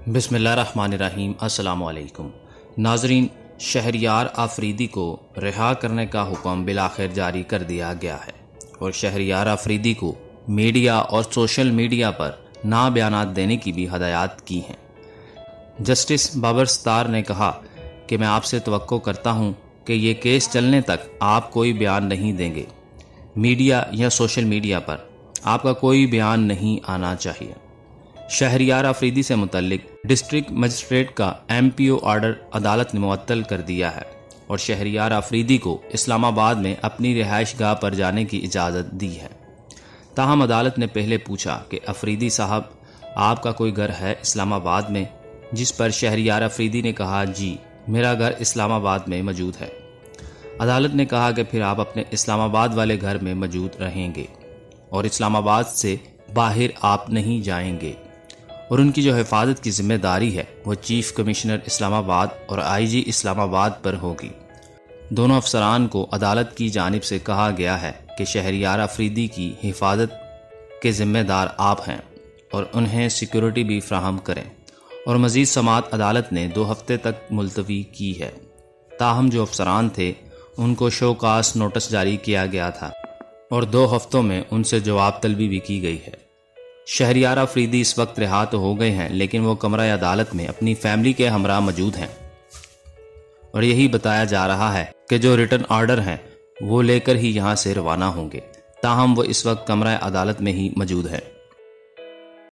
بسم اللہ الرحمن الرحیم۔ السلام علیکم ناظرین، شہریار آفریدی کو رہا کرنے کا حکم بالآخر جاری کر دیا گیا ہے اور شہریار آفریدی کو میڈیا اور سوشل میڈیا پر نا بیانات دینے کی بھی ہدایات کی ہیں۔ جسٹس بابر ستار نے کہا کہ میں آپ سے توقع کرتا ہوں کہ یہ کیس چلنے تک آپ کوئی بیان نہیں دیں گے۔ میڈیا یا سوشل میڈیا پر آپ کا کوئی بیان نہیں آنا چاہیے۔ شہریار آفریدی سے متعلق ڈسٹرکٹ مجسٹریٹ کا MPO آرڈر عدالت نے معطل کر دیا ہے اور شہریار آفریدی کو اسلام آباد میں اپنی رہائش گاہ پر جانے کی اجازت دی ہے۔ تاہم عدالت نے پہلے پوچھا کہ آفریدی صاحب، آپ کا کوئی گھر ہے اسلام آباد میں؟ جس پر شہریار آفریدی نے کہا جی، میرا گھر اسلام آباد میں موجود ہے۔ عدالت نے کہا کہ پھر آپ اپنے اسلام آباد والے گھر میں موجود رہیں گے اور اسلام آباد سے باہر آپ نہیں جائیں گے، اور ان کی جو حفاظت کی ذمہ داری ہے وہ چیف کمشنر اسلام آباد اور IG اسلام آباد پر ہوگی۔ دونوں افسران کو عدالت کی جانب سے کہا گیا ہے کہ شہریار آفریدی کی حفاظت کے ذمہ دار آپ ہیں اور انہیں سیکیورٹی بھی فراہم کریں، اور مزید سماعت عدالت نے 2 ہفتے تک ملتوی کی ہے۔ تاہم جو افسران تھے ان کو شو کاز نوٹس جاری کیا گیا تھا اور 2 ہفتوں میں ان سے جواب طلبی بھی کی گئی ہے۔ شہریار آفریدی اس وقت رہا تو ہو گئے ہیں، لیکن وہ کمرہ عدالت میں اپنی فیملی کے ہمراہ موجود ہیں اور یہی بتایا جا رہا ہے کہ جو ریٹن آرڈر ہیں وہ لے کر ہی یہاں سے روانہ ہوں گے۔ تاہم وہ اس وقت کمرہ عدالت میں ہی موجود ہیں۔